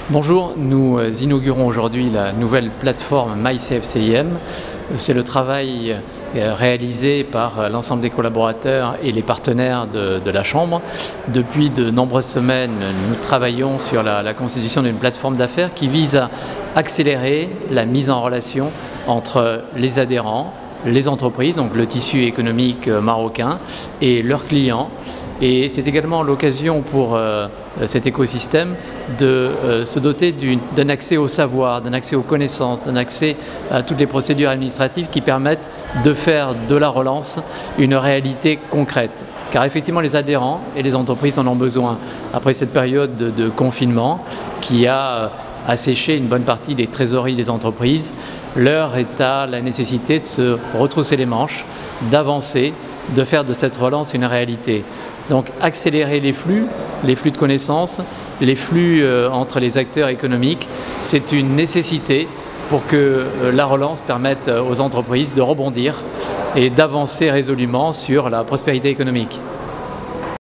Bonjour, nous inaugurons aujourd'hui la nouvelle plateforme MyCFCIM. C'est le travail réalisé par l'ensemble des collaborateurs et les partenaires de la Chambre. Depuis de nombreuses semaines, nous travaillons sur la constitution d'une plateforme d'affaires qui vise à accélérer la mise en relation entre les adhérents, les entreprises, donc le tissu économique marocain, et leurs clients. Et c'est également l'occasion pour cet écosystème de se doter d'un accès au savoir, d'un accès aux connaissances, d'un accès à toutes les procédures administratives qui permettent de faire de la relance une réalité concrète. Car effectivement, les adhérents et les entreprises en ont besoin après cette période de confinement qui a asséché une bonne partie des trésoreries des entreprises. L'heure est à la nécessité de se retrousser les manches, d'avancer, de faire de cette relance une réalité. Donc accélérer les flux de connaissances, les flux entre les acteurs économiques, c'est une nécessité pour que la relance permette aux entreprises de rebondir et d'avancer résolument sur la prospérité économique.